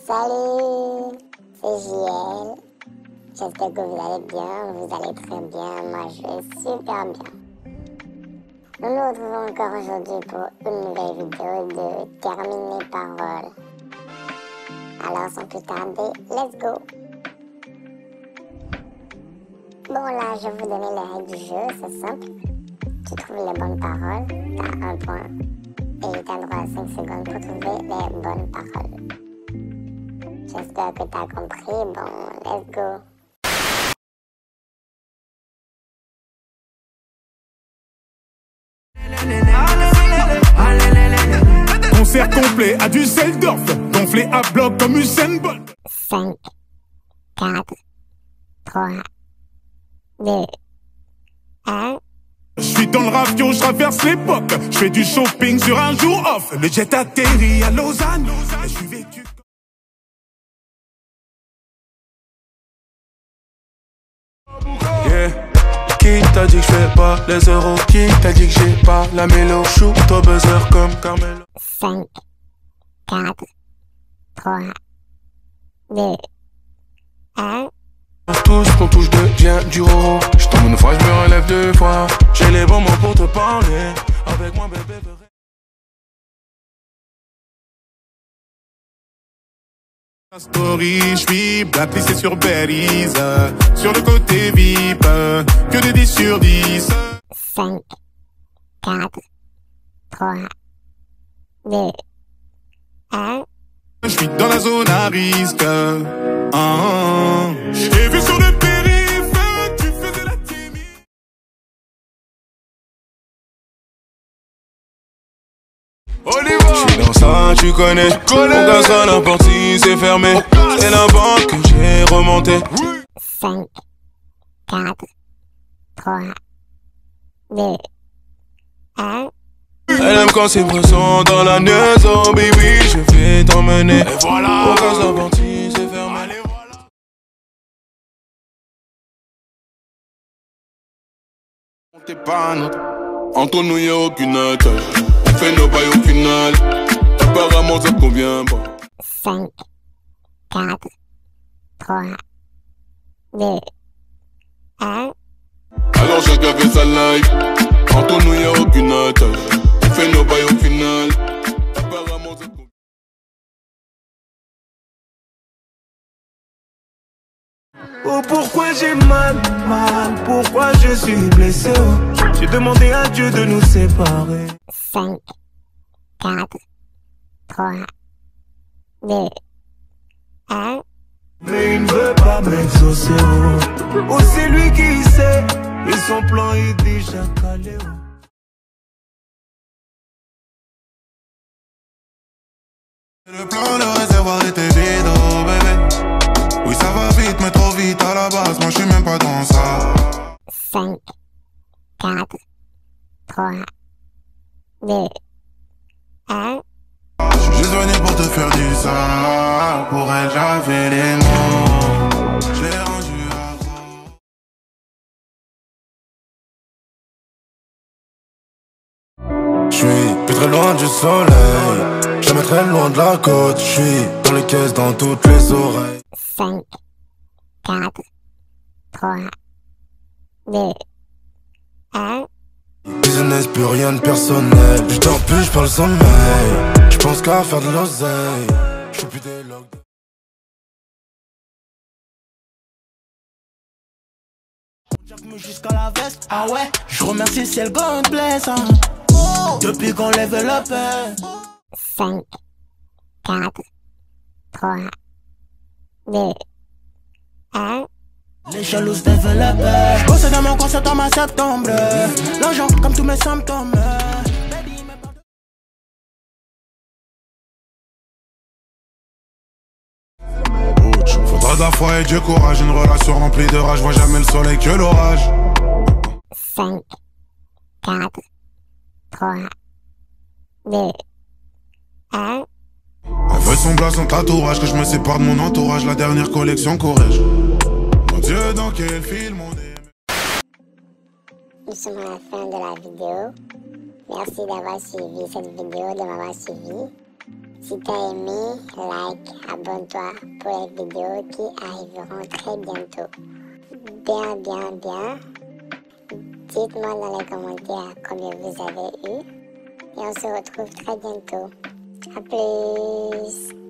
Salut, c'est JL. J'espère que vous allez bien, vous allez très bien. Moi, je vais super bien. Nous nous retrouvons encore aujourd'hui pour une nouvelle vidéo de Termine les paroles. Alors, sans plus tarder, let's go. Bon, là, je vais vous donner les règles du jeu, c'est simple. Tu trouves les bonnes paroles, t'as un point. Et t'as droit à 5 secondes pour trouver les bonnes paroles. J'espère que t'as compris. Bon, let's go. Concert complet à Düsseldorf, gonflé à bloc comme Usain Bolt. 5, 4, 3, 2, 1. Je suis dans le ravio, je traverse l'époque. Je fais du shopping sur un jour off. Le jet atterrit à Lausanne. Et je suis vêtu. Yeah. Qui t'a dit que je fais pas les euros? Qui t'a dit que j'ai pas la mélo? Shoot au buzzer comme Carmelo. 5, 4, 3, 2, 1. Tout ce qu'on touche devient du roro. Je tombe une fois, je me relève deux fois. J'ai les bons mots pour te parler. Avec moi, bébé, La story, je suis blacklissé sur Berries. Sur le côté VIP, que de 10 sur 10. 5, 4, 3, 2, 1. Je suis dans la zone à risque. Je t'ai vu sur le périph', tu faisais la timide. je suis dans ça, tu connais. Mon gaz à la porte, c'est fermé. C'est la banque que j'ai remonté. 5, 4, 3, 2, 1. Elle aime quand c'est pressant dans la neige. Oh baby, je vais t'emmener. Et voilà. Mon gaz à la porte, c'est fermé. Allez, voilà. T'es pas notre. Entre nous, y'a aucune attache. On fait nos bails au final. Apparemment, ça te convient pas. 5, 4, 3, 2, 1. Alors chacun fait sa life. Entre nous, y'a aucune attache. On fait nos bails au final. Apparemment, ça te convient. Oh pourquoi j'ai mal, pourquoi je suis blessé oh. J'ai demandé à Dieu de nous séparer. 5, 4, 3, 2, 1. Mais il ne veut pas m'exaucer oh. Oh c'est lui qui sait, et son plan est déjà calé oh. Le plan, le réservoir était vide, oh bébé. Oui, ça va vite, mais trop vite à la base. Moi, je suis même pas dans ça. 5, 4, 3, 2, 1. Je suis juste venu pour te faire du ça. Pour elle, j'avais les mots. Je l'ai rendu accro. Je suis plus très loin du soleil. Jamais très loin de la côte. Je suis dans les caisses, dans toutes les oreilles. 5, 4, 3, 2, 1. Business, plus rien de personnel. Je dors plus, je parle sommeil. Je pense qu'à faire de l'oseille. Je suis plus des logs. Jusqu'à la veste, ah ouais, je remercie Ciel God bless hein. Depuis qu'on lève le pain. 5, 4, 3, 2, 1. Les jalouses développent. Je bosse dans mon concert dans ma septembre. L'argent comme tous mes symptômes. Faudra de la foi et du courage. Une relation remplie de rage. Vois jamais le soleil que l'orage. 5, 4, 3, 2, 1. Elle veut son blas, son tatouage. Que je me sépare de mon entourage. La dernière collection Corrège. Mon Dieu, dans quel film on est? Nous sommes à la fin de la vidéo. Merci d'avoir suivi cette vidéo, de m'avoir suivi. Si t'as aimé, like, abonne-toi pour les vidéos qui arriveront très bientôt. Bien. Dites-moi dans les commentaires combien vous avez eu. Et on se retrouve très bientôt. À plus.